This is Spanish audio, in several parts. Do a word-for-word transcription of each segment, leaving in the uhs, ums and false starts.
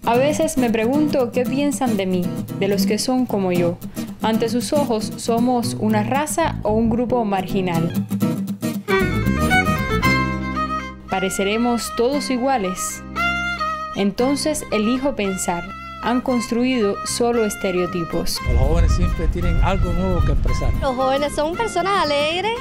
A veces me pregunto qué piensan de mí, de los que son como yo. Ante sus ojos, ¿somos una raza o un grupo marginal? ¿Pareceremos todos iguales? Entonces elijo pensar. Han construido solo estereotipos. Los jóvenes siempre tienen algo nuevo que expresar. Los jóvenes son personas alegres,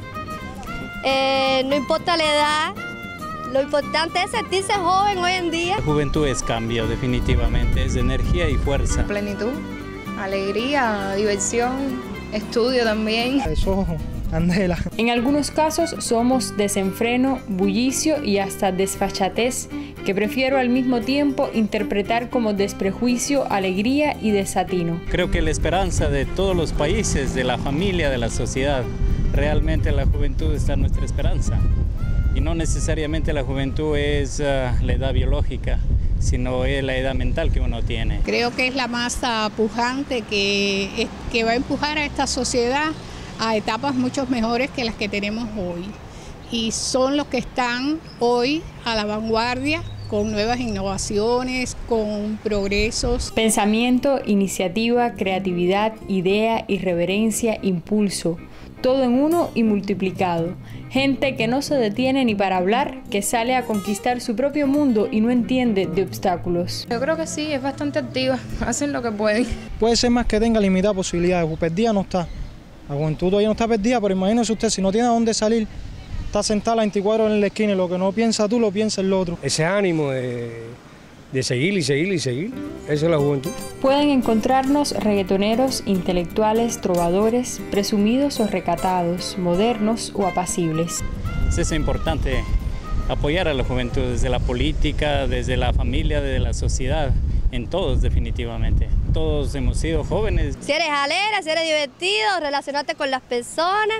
eh, no importa la edad, lo importante es sentirse joven hoy en día. La juventud es cambio, definitivamente, es energía y fuerza. Plenitud, alegría, diversión, estudio también. Eso, candela. En algunos casos somos desenfreno, bullicio y hasta desfachatez, que prefiero al mismo tiempo interpretar como desprejuicio, alegría y desatino. Creo que la esperanza de todos los países, de la familia, de la sociedad, realmente la juventud está en nuestra esperanza. Y no necesariamente la juventud es uh, la edad biológica, sino es la edad mental que uno tiene. Creo que es la masa pujante que, que va a empujar a esta sociedad a etapas mucho mejores que las que tenemos hoy. Y son los que están hoy a la vanguardia, con nuevas innovaciones, con progresos. Pensamiento, iniciativa, creatividad, idea, irreverencia, impulso. Todo en uno y multiplicado. Gente que no se detiene ni para hablar, que sale a conquistar su propio mundo y no entiende de obstáculos. Yo creo que sí, es bastante activa, hacen lo que pueden. Puede ser más que tenga limitadas posibilidades, perdida no está. La juventud todavía no está perdida, pero imagínese usted, si no tiene a dónde salir, está sentada a las veinticuatro horas en la esquina y lo que no piensa tú lo piensa el otro. Ese ánimo de, de seguir y seguir y seguir, eso es la juventud. Pueden encontrarnos reggaetoneros, intelectuales, trovadores, presumidos o recatados, modernos o apacibles. Es importante apoyar a la juventud desde la política, desde la familia, desde la sociedad, en todos definitivamente. Todos hemos sido jóvenes. Si eres alegre, si eres divertido, relacionarte con las personas.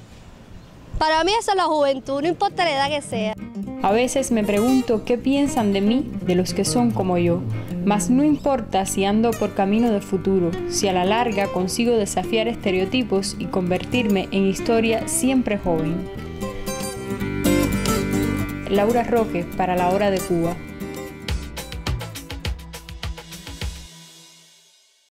Para mí eso es la juventud, no importa la edad que sea. A veces me pregunto qué piensan de mí, de los que son como yo. Mas no importa si ando por camino de futuro, si a la larga consigo desafiar estereotipos y convertirme en historia siempre joven. Laura Roque, para La Hora de Cuba.